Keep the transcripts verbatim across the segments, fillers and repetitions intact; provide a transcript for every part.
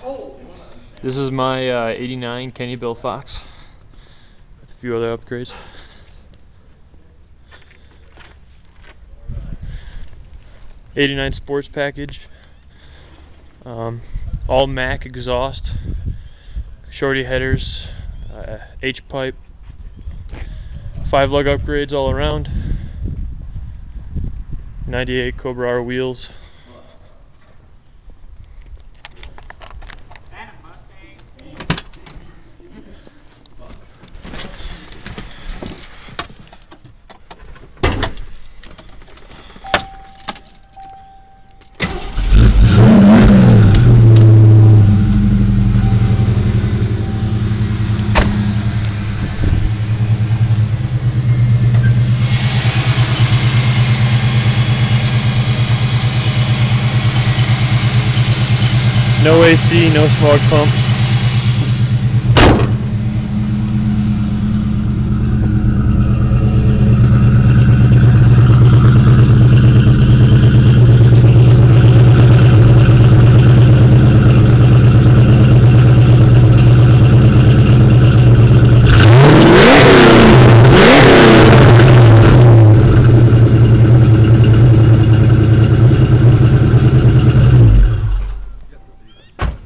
This is my uh, eighty-nine Kenne Bill Fox with a few other upgrades. eighty-nine sports package, um, all Mac exhaust, shorty headers, uh, H-pipe, five lug upgrades all around, ninety-eight Cobra R wheels. And a Mustang. No A C, no smog pump.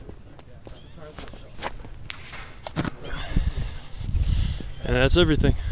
And that's everything.